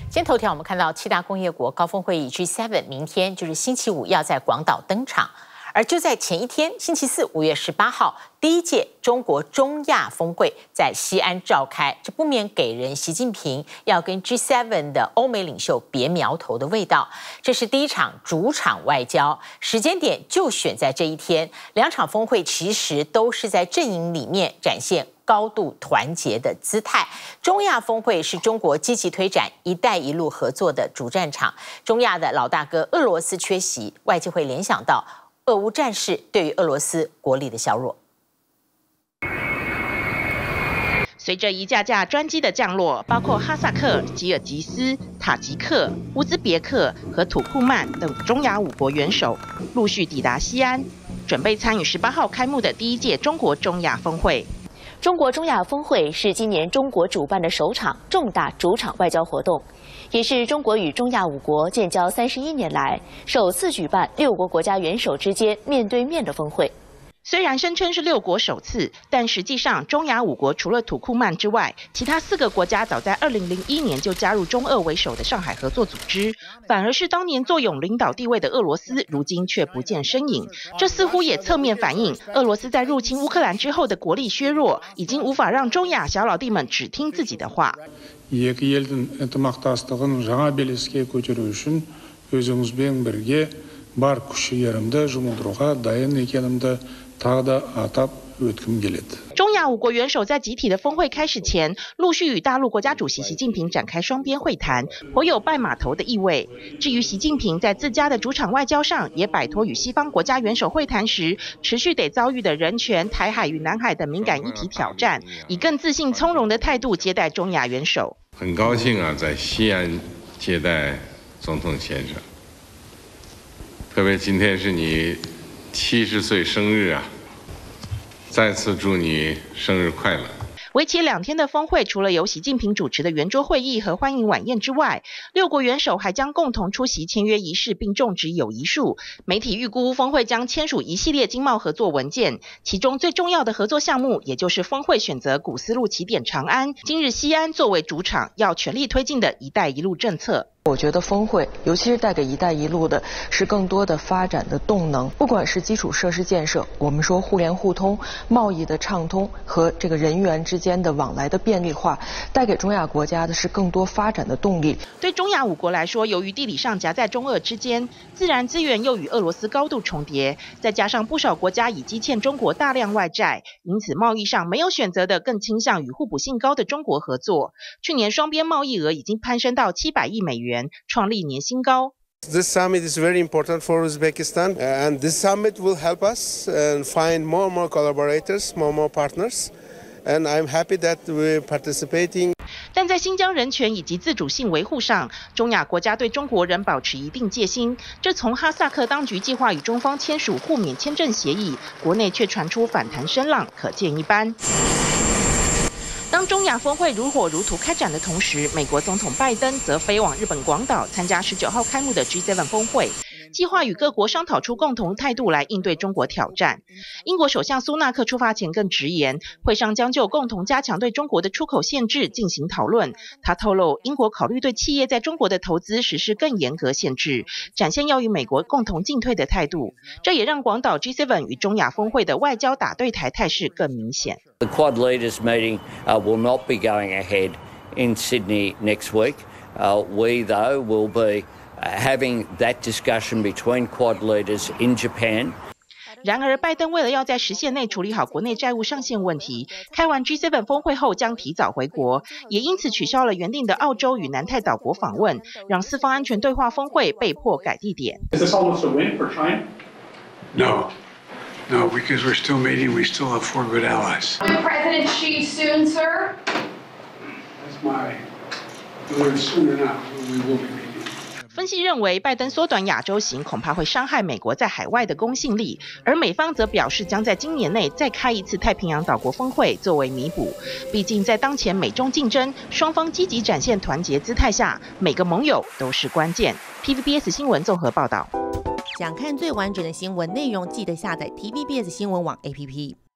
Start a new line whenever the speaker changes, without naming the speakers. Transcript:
今天头条我们看到7大工业国高峰会议 G7 明天就是星期五要在广岛登场，而就在前一天，星期四5月18号，第一届中国中亚峰会在西安召开，这不免给人习近平要跟 G7 的欧美领袖别苗头的味道。这是第一场主场外交，时间点就选在这一天。两场峰会其实都是在阵营里面展现高度团结的姿态。中亚峰会是中国积极推展“一带一路”合作的主战场。中亚的老大哥俄罗斯缺席，外界会联想到俄乌战事对于俄罗斯国力的削弱。
随着一架架专机的降落，包括哈萨克、吉尔吉斯、塔吉克、乌兹别克和土库曼等中亚5国元首陆续抵达西安，准备参与18号开幕的第一届中国中亚峰会。
中国中亚峰会是今年中国主办的首场重大主场外交活动，也是中国与中亚5国建交31年来首次举办6国国家元首之间面对面的峰会。
虽然声称是6国首次，但实际上中亚5国除了土库曼之外，其他4个国家早在2001年就加入中俄为首的上海合作组织，反而是当年坐拥领导地位的俄罗斯，如今却不见身影。这似乎也侧面反映俄罗斯在入侵乌克兰之后的国力削弱，已经无法让中亚小老弟们只听自己的话。
Екі елдің ынтымақтастығын жаңа белеске көтеру үшін өзіңізбен бірге бар күш-жігерімді жұмылдыруға дайын екенімді тағы да атап өткім келеді。
中亚5国元首在集体的峰会开始前，陆续与大陆国家主席习近平展开双边会谈，颇有拜码头的意味。至于习近平在自家的主场外交上，也摆脱与西方国家元首会谈时持续得遭遇的人权、台海与南海等敏感议题挑战，以更自信从容的态度接待中亚元首。
很高兴啊，在西安接待总统先生，特别今天是你70岁生日啊，再次祝你生日快乐。
为期2天的峰会，除了由习近平主持的圆桌会议和欢迎晚宴之外，6国元首还将共同出席签约仪式并种植友谊树。媒体预估峰会将签署一系列经贸合作文件，其中最重要的合作项目，也就是峰会选择古丝路起点长安，今日西安作为主场，要全力推进的一带一路政策。
我觉得峰会，尤其是带给“一带一路”的是更多的发展的动能，不管是基础设施建设，我们说互联互通、贸易的畅通和这个人员之间的往来的便利化，带给中亚国家的是更多发展的动力。
对中亚5国来说，由于地理上夹在中俄之间，自然资源又与俄罗斯高度重叠，再加上不少国家已积欠中国大量外债，因此贸易上没有选择的更倾向与互补性高的中国合作。去年双边贸易额已经攀升到700亿美元。创历年新高。
This summit is very important for Uzbekistan, and this summit will help us find more and more collaborators, more and more partners, and I'm happy that we're participating.
但在新疆人权以及自主性维护上，中亚国家对中国仍保持一定戒心。这从哈萨克当局计划与中方签署互免签证协议，国内却传出反弹声浪，可见一斑。当中亚峰会如火如荼开展的同时，美国总统拜登则飞往日本广岛参加19号开幕的 G7 峰会，计划与各国商讨出共同态度来应对中国挑战。英国首相苏纳克出发前更直言，会上将就共同加强对中国的出口限制进行讨论。他透露，英国考虑对企业在中国的投资实施更严格限制，展现要与美国共同进退的态度。这也让广岛 G7 与中亚峰会的外交打对台态势更明显。
The Quad Leaders meeting will not be going ahead in Sydney next week. We, though, will be having that discussion between Quad leaders in Japan.
然而，拜登为了要在时限内处理好国内债务上限问题，开完 G7 峰会后将提早回国，也因此取消了原定的澳洲与南太岛国访问，让四方安全对话峰会被迫改地点。
Is this almost a win for China?
No, because we're still meeting. We still have 4 good allies.
President Xi soon, sir?
That's my whether it's soon or not, we will be meeting.
分析认为，拜登缩短亚洲行恐怕会伤害美国在海外的公信力，而美方则表示将在今年内再开一次太平洋岛国峰会作为弥补。毕竟在当前美中竞争、双方积极展现团结姿态下，每个盟友都是关键。TVBS 新闻综合报道。
想看最完整的新闻内容，记得下载 TVBS 新闻网 APP。